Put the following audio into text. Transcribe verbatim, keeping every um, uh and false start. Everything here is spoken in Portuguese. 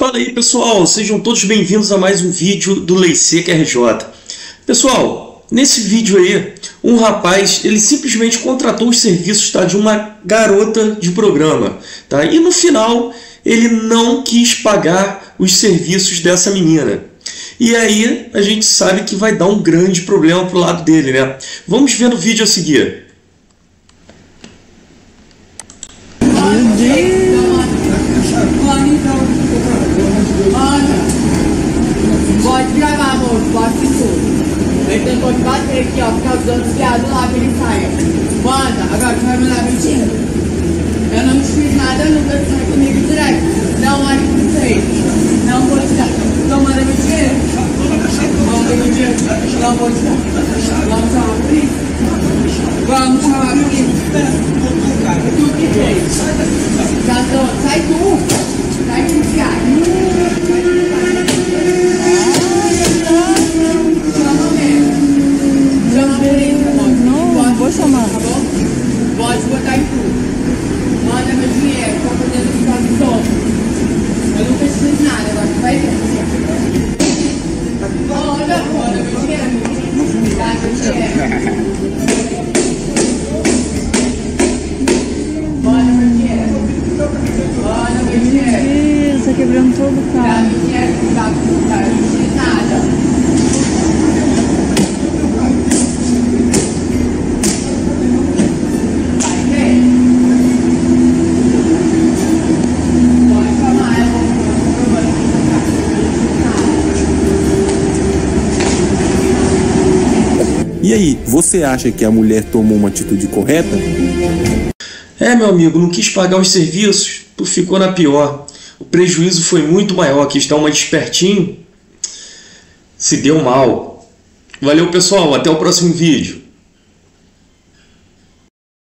Fala aí, pessoal, sejam todos bem-vindos a mais um vídeo do Lei Seca R J. Pessoal, nesse vídeo aí, um rapaz, ele simplesmente contratou os serviços, tá, de uma garota de programa, tá? E no final, ele não quis pagar os serviços dessa menina. E aí, a gente sabe que vai dar um grande problema pro lado dele, né? Vamos ver no vídeo a seguir. Pode gravar, amor, pode tudo. Ele tentou te bater aqui, ó, por causa dos outros viados lá que ele saia. Manda, agora tu vai mandar mentira. Eu não te fiz nada, eu nunca sai comigo direto. Não olhe pro vocês. Não vou te dar. Então manda mentira. Manda mentira. Não vou te dar. Vamos chamar a polícia. Vamos chamar a polícia. Tu que fez? Já tô, sai tu. Sai tu, viado. Não, vou chamar. Tá bom? Pode botar em tudo. Manda meu dinheiro, tô fazendo isso pra mim todo. Eu nunca te fiz nada, agora tu vai ver. Manda, manda meu dinheiro. Dá meu dinheiro. Manda meu dinheiro. Manda meu dinheiro. Isso, quebrando todo o Dá carro. meu dinheiro, não dá pra eu não fiz nada. E aí, você acha que a mulher tomou uma atitude correta? É, meu amigo, não quis pagar os serviços, tu ficou na pior. O prejuízo foi muito maior, quis dar uma despertinho, se deu mal. Valeu, pessoal, até o próximo vídeo.